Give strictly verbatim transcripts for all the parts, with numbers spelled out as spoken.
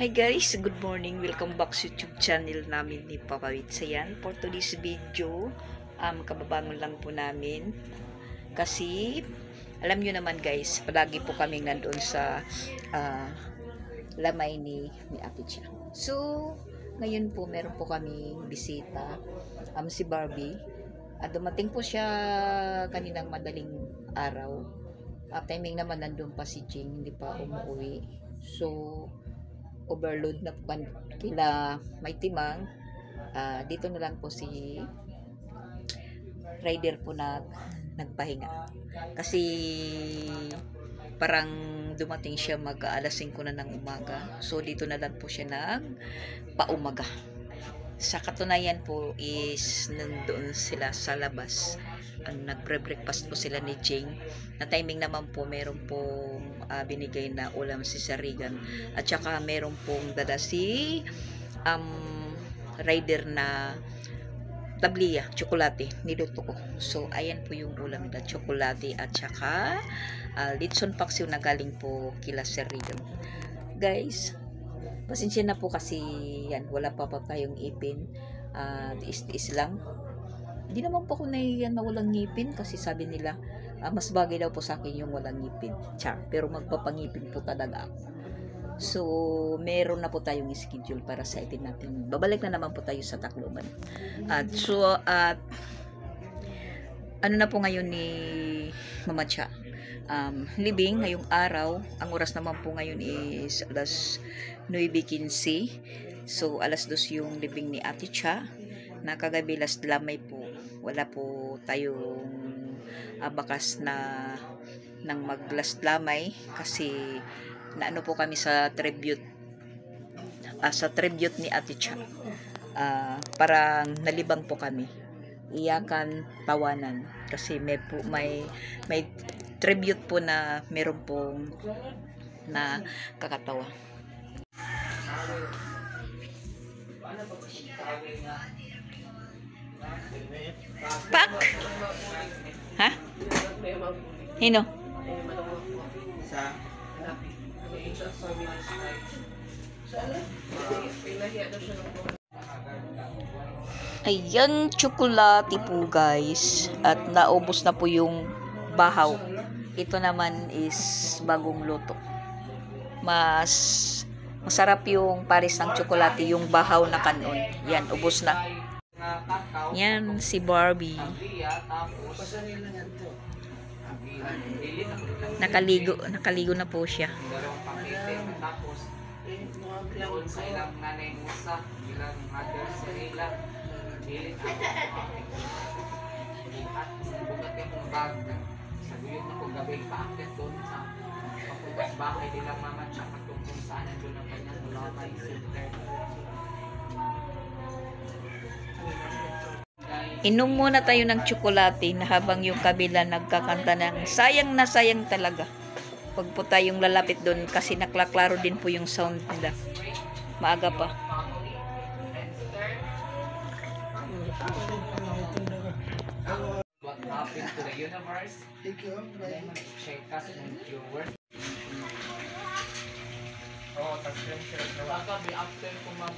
Hi guys, good morning. Welcome back sa YouTube channel namin ni Papa Witsayan. For today's video, um, kababangon lang po namin. Kasi, alam nyo naman guys, palagi po kaming nandoon sa uh, lamay ni, ni Ate Cha. So, ngayon po meron po kaming bisita, um, si Barbie. At dumating po siya kaninang madaling araw. At timing naman nandun pa si Jing, hindi pa umuwi. So, overload na po kila may timang. Uh, dito na lang po si rider po na nagpahinga. Kasi parang dumating siya mag alas singko na ng umaga. So, dito na lang po siya nag paumaga. Sa katunayan po is nandoon sila sa labas. Ang nagbre-breakfast po sila ni Jing. Na timing naman po meron pong uh, binigay na ulam si Sarigan. At saka meron pong dala si um, rider na tabliya, tsokolate, niluto ko. So, ayan po yung ulam na tsokolate at saka uh, litson paksiw na galing po kila Sarigan. Guys, pasensya na po kasi yan, wala pa pa tayong ipin. Uh, tiis-tiis lang. Hindi naman po ako naiyan na walang ngipin kasi sabi nila, uh, mas bagay daw po sa akin yung walang ngipin. Char, pero magpapangipin po talaga ako. So, meron na po tayong schedule para sa itin natin. Babalik na naman po tayo sa Tacloban. At uh, so, at uh, ano na po ngayon ni Mama Cha? Um, libing ngayong araw. Ang oras naman po ngayon is alas nueve quince. So, alas dos yung libing ni Ate Cha. Nakagabi last lamay po. Wala po tayong uh, bakas na ng mag last lamay kasi naano po kami sa tribute uh, sa tribute ni Ate Cha. Uh, parang nalibang po kami. Iyakan, tawanan kasi may po, may may tribute po na meron pong na kakatawa. Pak! Ha? Hino? Ayan, tsokolate po guys. At naubos na po yung bahaw. Ito naman is bagong luto. Mas masarap yung pares ng tsokolate, yung bahaw na kanon. Yan, ubos na. Yan, si Barbie. Nakaligo, nakaligo na po siya. Sa ilang nanay musa, ilang mother sa ilang hilit ako bukat yung bag sa guyot na kong gabi paakit doon sa papuntas bahay nilang Mama Cha kung saan doon ang kanyang lamay center. Inom muna tayo ng tsokolate na habang yung kabila nagkakanta ng sayang na sayang talaga. Pag po tayong lalapit doon kasi naklaklaro din po yung sound nila. Maaga pa. What happened to the universe? Check us and viewers. Oh, touchscreen siya. Kagabi after ko mag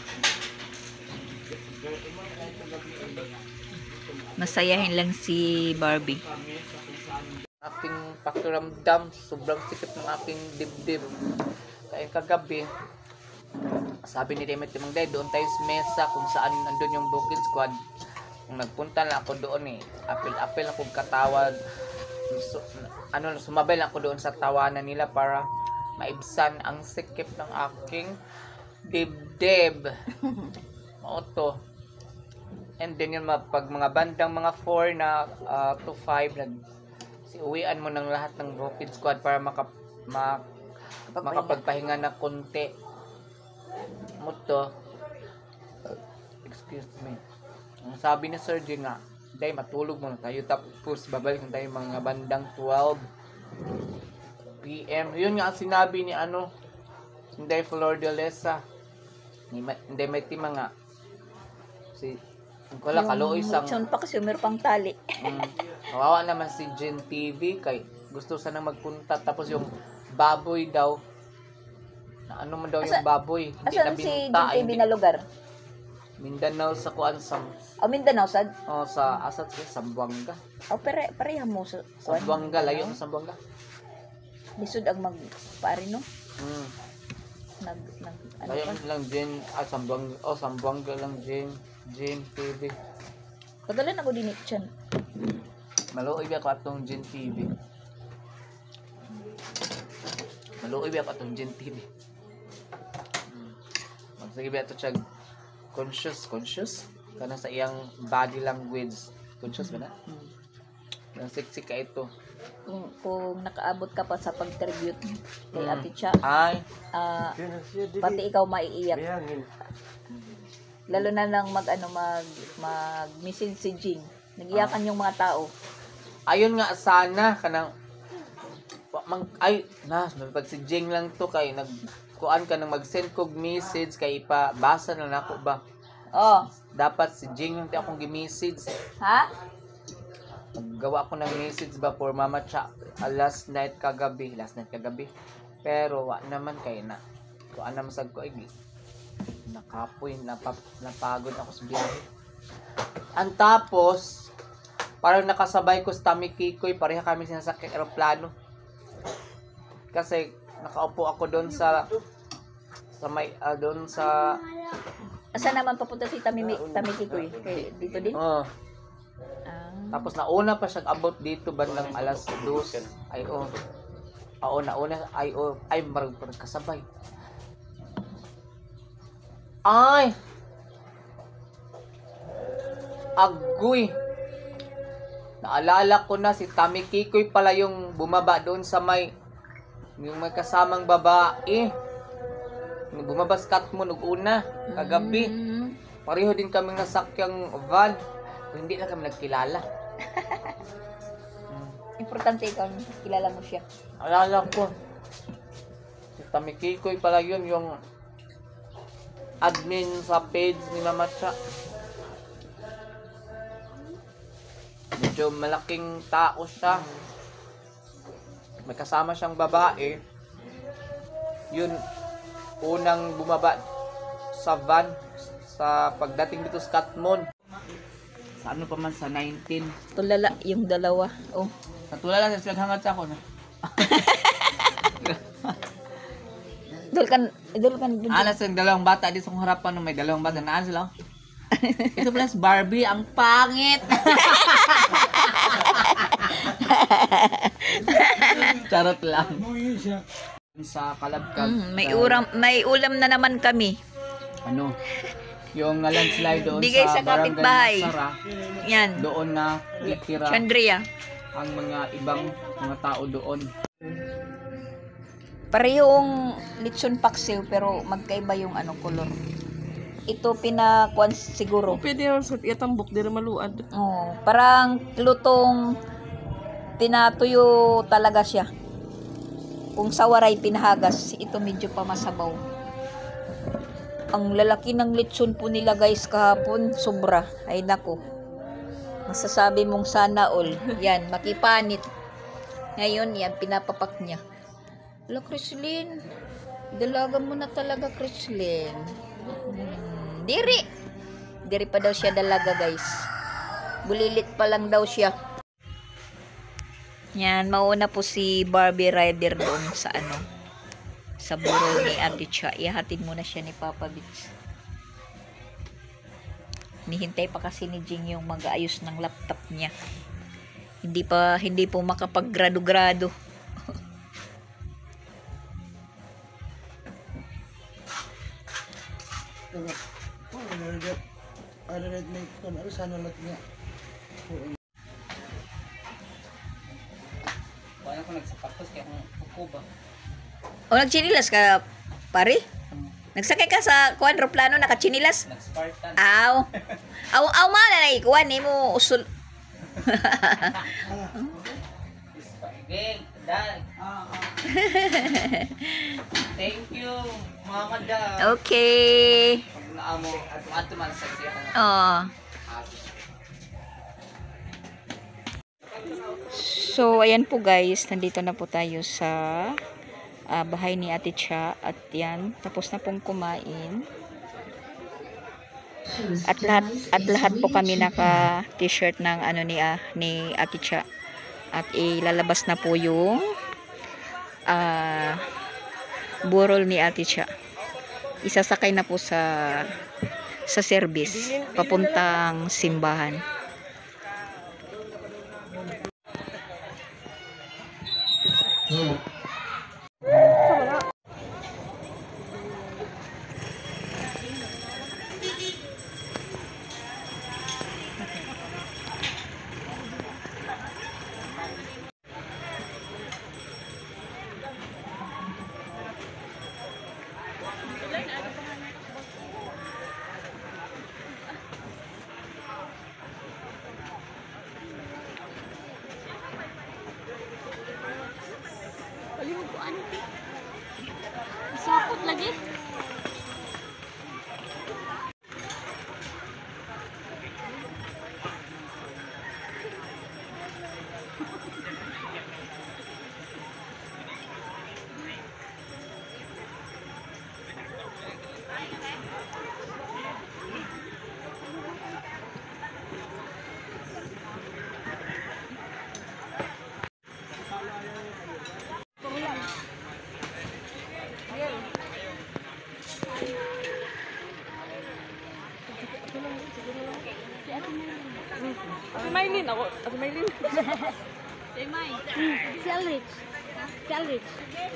masayahin lang si Barbie. Aking pakiramdam, sobrang sikip ng aking dibdib. Kaya kagabi, sabi ni Demet Timang Day, doon tayo sa mesa kung saan nandun yung booking squad. Kung nagpunta lang ako doon eh, apil-apil akong katawad. So, ano, sumabay lang ako doon sa tawanan nila para maibsan ang sikip ng aking dibdib. Auto. And then yun, pag mga bandang mga four na uh, to five, nag si uwian mo ng lahat ng Broken Squad para maka, mak, makapagpahinga na konti. Muto. Excuse me. Ang sabi ni Sir G nga, day matulog muna tayo tapos babalik na tayo mga bandang twelve p m Yun nga ang sinabi ni ano, Inday Flor de Lesa. Hindi may tima nga. Si wala kaluoy sang yung pa kasi meron pang tali. um, kawawa naman si Gen T V kay gusto sana magpunta tapos yung baboy daw Na ano man daw Asa- yung baboy. Hindi Asan na si binta. Jun T V Hindi. na lugar? Mindanao sa kuan sa O Mindanao sad? oh, sa asat sa Sambuanga. O pare pareha mo sa kuan. Sambuanga, layo sa Sambuanga. Lisod ang mag paari no? Hmm. Nag nag ano Layo pa? lang din ah Sambuanga, oh Sambuanga lang din. Jin T V. Kadalan ako dinit chan. Maluoy ba ko atong Jin T V? Maluoy ba ko atong Jin T V? Hmm. Magsige ba ito siya conscious, conscious? Kana sa iyang body language. Conscious ba na? Hmm. Nang siksik ka ito. Kung, kung nakaabot ka pa sa pag-tribute kay Mm. Ate Cha, Ay, ah, pati ikaw maiiyak. Lalo na nang mag ano mag mag message si Jing. Nagiyakan yung mga tao. ayun nga sana kanang wa- mang, ay na pag si Jing lang to kay nag kuan ka nang mag-send kog message kay ipabasa na nako ba. Oh, Dapat si Jing yung di akong gi-message. ha? Naggawa ako ng message ba for Mama Cha ah, last night kagabi, last night kagabi. Pero wa naman kay na. Kuan naman sad ko ay nakapoy, napap, napagod ako sa biyahe. Ang tapos, parang nakasabay ko sa Tami Kikoy, pareha kami sinasakyan aeroplano. Kasi nakaupo ako doon sa sa may ah, doon sa Asa naman papunta si Tami Tamikikoy? Kay dito din? oh, Ah. tapos nauna pa siya about dito bandang alas dos. Ay oh. Oo, nauna ay oh, ay marag parang kasabay. Ay. Agoy. Naalala ko na si Tami Kikoy pala yung bumaba doon sa may yung may kasamang babae. Yung bumaba sa Katmon ug una kagabi. Mm. Pareho din kaming nasakyang van. Hindi na kami nagkilala. Hmm. Importante ikaw, kilala mo siya. Alala ko. Si Tami Kikoy pala yun, yung admin sa page ni Mama Cha. Medyo malaking tao siya. May kasama siyang babae. Yun, unang bumaba sa van sa pagdating dito sa Katmon. Sa ano pa man sa nineteen. Tulala yung dalawa. Oh. Natulala sa silang hangad sa ako na. Dul kan, dul kan. dul- Alas yung dalawang bata dito sa harapan no, may dalawang bata naan sila. Ito pala si Barbie, ang pangit. Charot lang. Sa Kalabkag. Mm, may sa- uram, may ulam na naman kami. Ano? Yung uh, landslide doon Bigay sa, sa barangay kapitbahay. Nasara, Yan. doon na itira Chandria. ang mga ibang mga tao doon. Parehong lechon paksiw pero magkaiba yung ano color. Ito pinakuan siguro. Pwede naman sa itambok, di na maluad. Oh, parang lutong tinatuyo talaga siya. Kung sa waray pinahagas, ito medyo pa masabaw. Ang lalaki ng lechon po nila guys kahapon, sobra. Ay nako. Masasabi mong sana all. Yan, makipanit. Ngayon, yan, pinapapak niya. Hello, Chrislyn. Dalaga mo na talaga, Chrislyn. Hmm, diri. Diri pa daw siya dalaga, guys. Bulilit pa lang daw siya. Yan, mauna po si Barbie Rider doon sa ano, sa buro ni Ate Cha. Ihahatid muna siya ni Papa Bits. Nihintay pa kasi ni Jing yung mag-aayos ng laptop niya. Hindi pa, hindi po makapag-grado-grado. Wala ko nagsapatos kaya ang kuko ba? O, nagchinilas ka, pare? Nagsakay ka sa kwadroplano, nakachinilas? Nag-Spartan. Aw. Aw, aw mala na ikuan ni mo usul. Big, dad. Thank you, Mama Dad. Okay. Pag naamo at ato man sa siya. Oh. So, ayan po guys, nandito na po tayo sa ah, bahay ni Ate Cha. At yan, tapos na pong kumain. At lahat at lahat po kami naka t-shirt ng ano ni ah, ni Ate Cha. At ilalabas na po yung ah, burol ni Ate Cha. Isasakay na po sa sa service papuntang simbahan. Sapot lagi. Ate Maylin ako. Ate Maylin. Si May. Selrich. Selrich.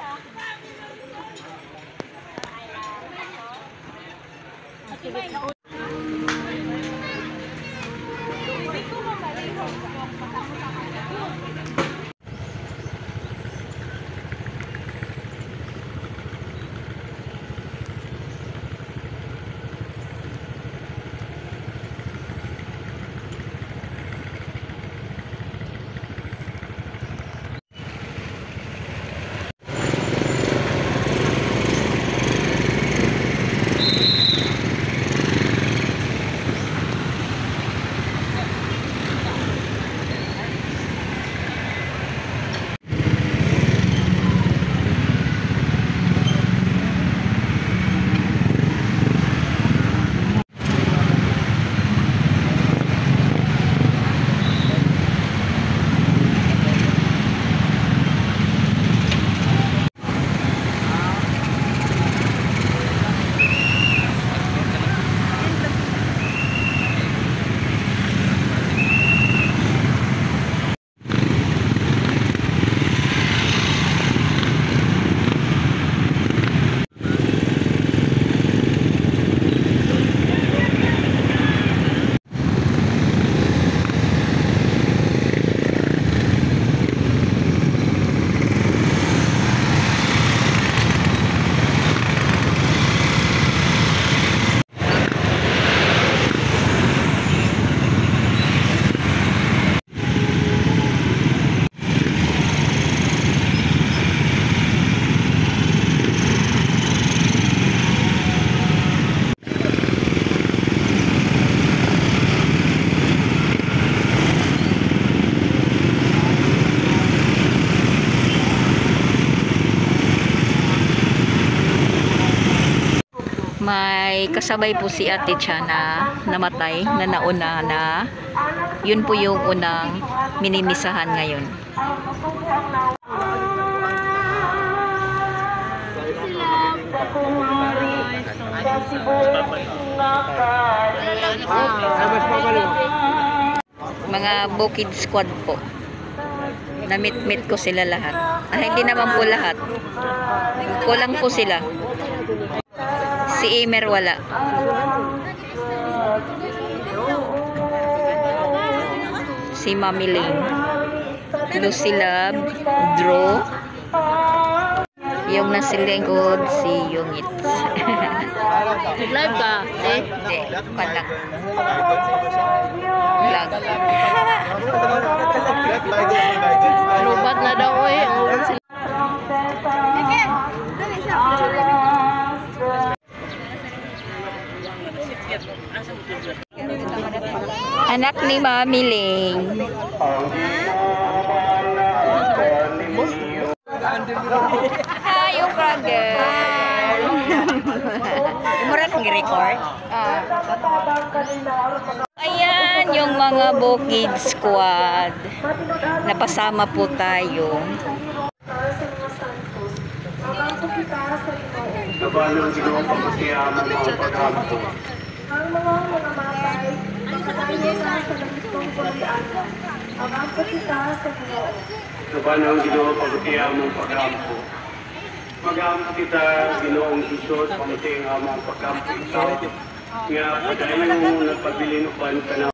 May kasabay po si Ate Cha na namatay, na nauna na. Yun po yung unang minimisahan ngayon. Mga Bukid Squad po. Na-meet-meet ko sila lahat. Ah, hindi naman po lahat. Kulang po sila. Si Emer wala. Si Mami Lane. Lucy Lab. Drew. Yung nasa lingkod, si Yungit. Live ka? Eh? Hindi, patak. Vlog. Lubat na daw eh. Anak ni Mami Lane. Hi, Okra girl. Mura kong i-record. Ah. Ayan, yung mga Bukid Squad. Napasama po tayo. Nabalong ginawang pagkasiyaman ng pagkampo. Ang mga mga matay, ang kanayon sa nagtong kulian, ang ampo kita sa Ginoo. Nabalong ginawang pagkasiyaman ng pagkampo. Mag-ampo kita, Ginoong Isos, pamating ang mga pagkampo ito. Nga, padayon mo nagpabilin upan ka na.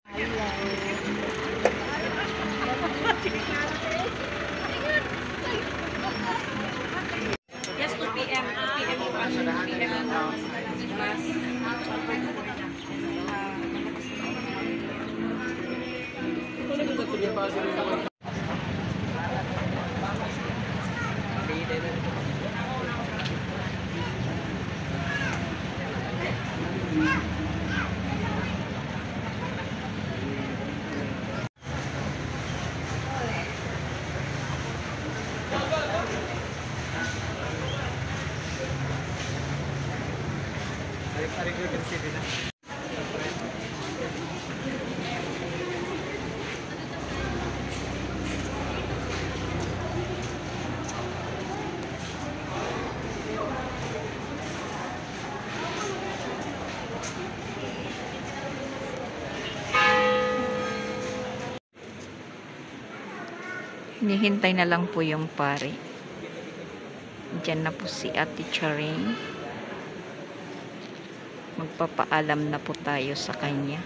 Hinihintay na lang po yung pare. Diyan na po si Ate Charing. Magpapaalam na po tayo sa kanya.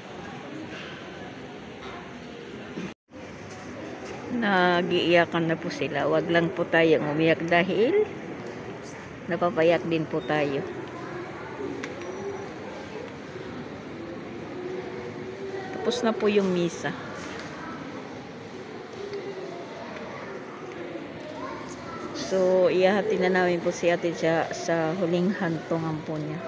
Nagiiyakan na po sila. Wag lang po tayong umiyak dahil napapayak din po tayo. Tapos na po yung misa. So, ihahati na namin po si Ate Cha sa huling hantungan po niya.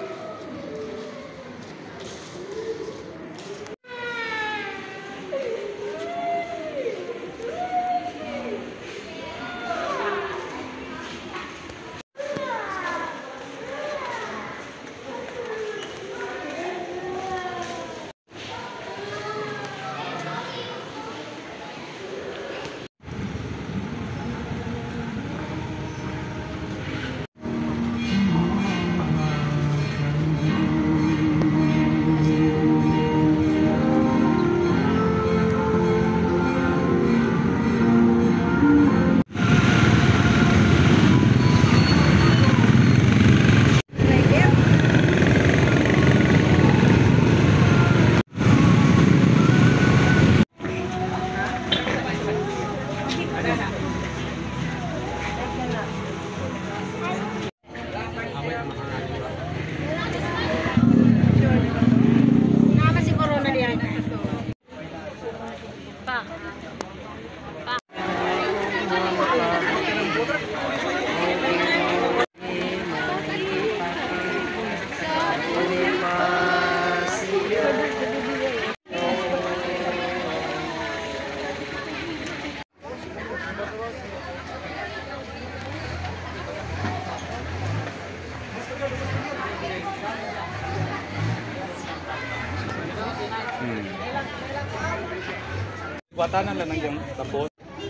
Watanan lang ng yung tapos.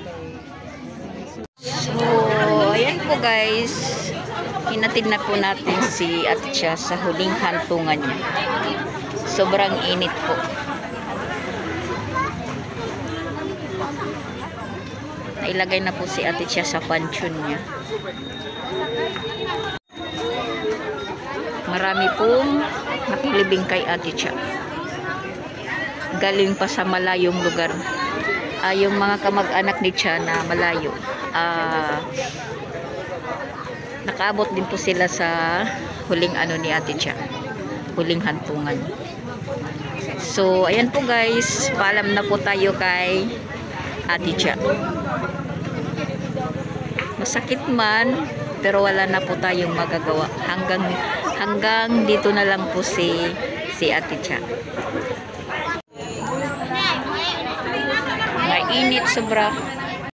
So, ayan po guys. Hinatid na po natin si Ate Cha sa huling hantungan niya. Sobrang init po. Nailagay na po si Ate Cha sa pansyon niya. Marami pong nakilibing kay Ate Cha. Galing pa sa malayong lugar. Uh, yung mga kamag-anak ni Cha na malayo. Uh, nakaabot din po sila sa huling ano ni Ate Cha. Huling hantungan. So, ayan po guys. Paalam na po tayo kay Ate Cha. Masakit man, pero wala na po tayong magagawa. Hanggang hanggang dito na lang po si si Ate Cha. Mainit sobra.